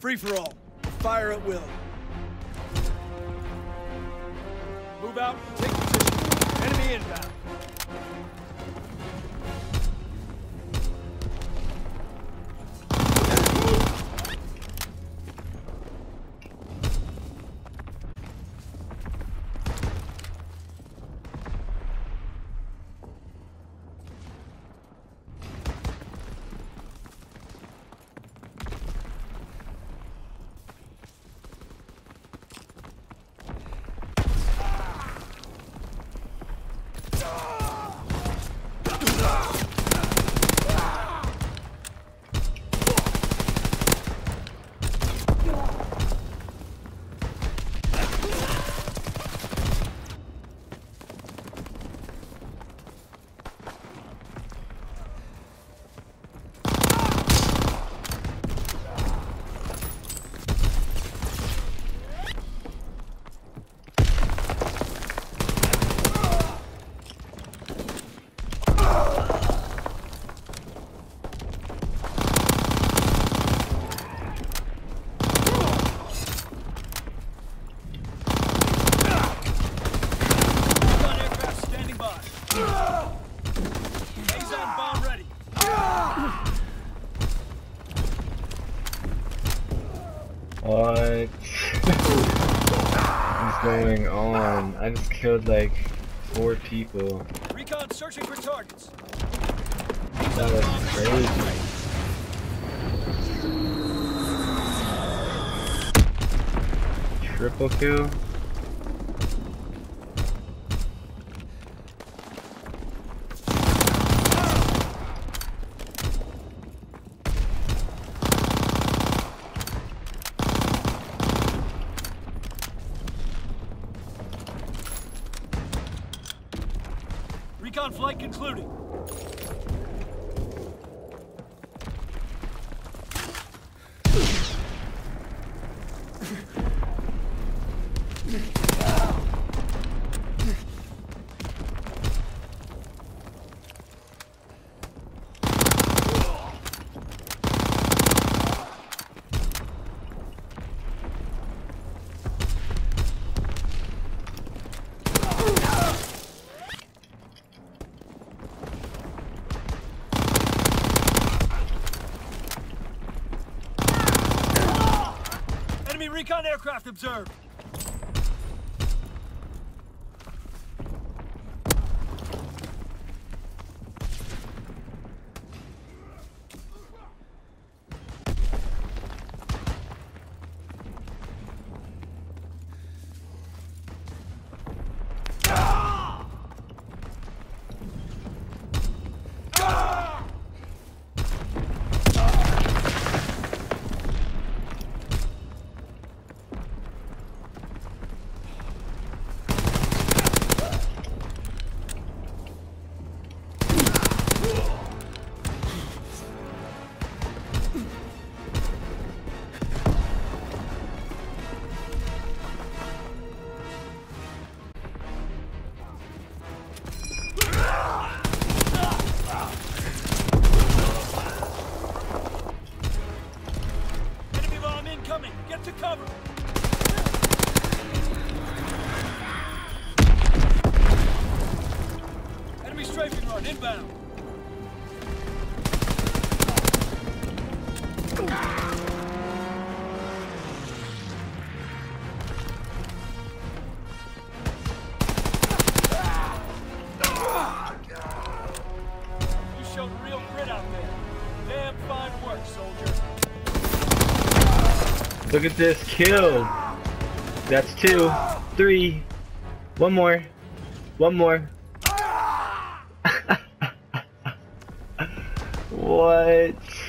Free for all. Fire at will. Move out. Take position. Enemy inbound. What is going on? I just killed like 4 people. Recon searching for targets. That was crazy. Triple kill? Recon flight concluding. Enemy recon aircraft observed. Get to cover! Enemy strafing run inbound! You showed real grit out there. Damn fine work, soldier. Look at this kill. That's 2, 3. One more. One more. What?